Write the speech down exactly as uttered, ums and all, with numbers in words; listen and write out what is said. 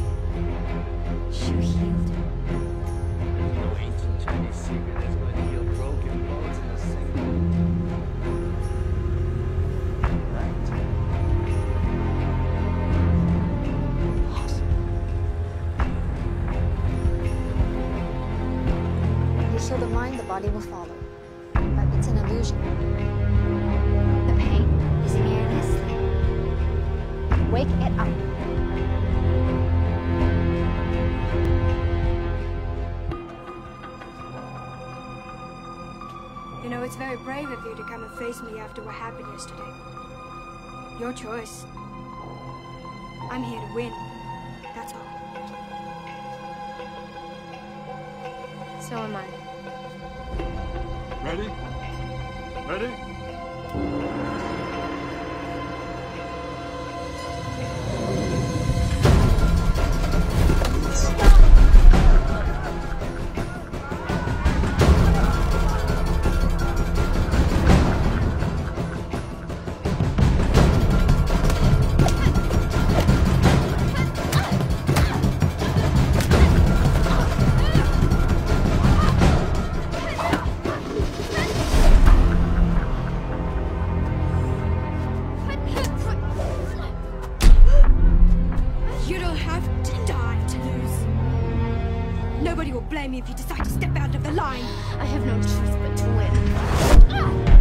You healed her. No ancient Chinese secret that's going to heal broken bones in a single. Right? Possible. You heal the mind, the body will follow. But it's an illusion. The pain is merely a sleep. Wake it up. You know, it's very brave of you to come and face me after what happened yesterday. Your choice. I'm here to win. That's all. So am I. Ready? Ready? You don't have to die to lose. Nobody will blame me if you decide to step out of the line. I have no choice but to win.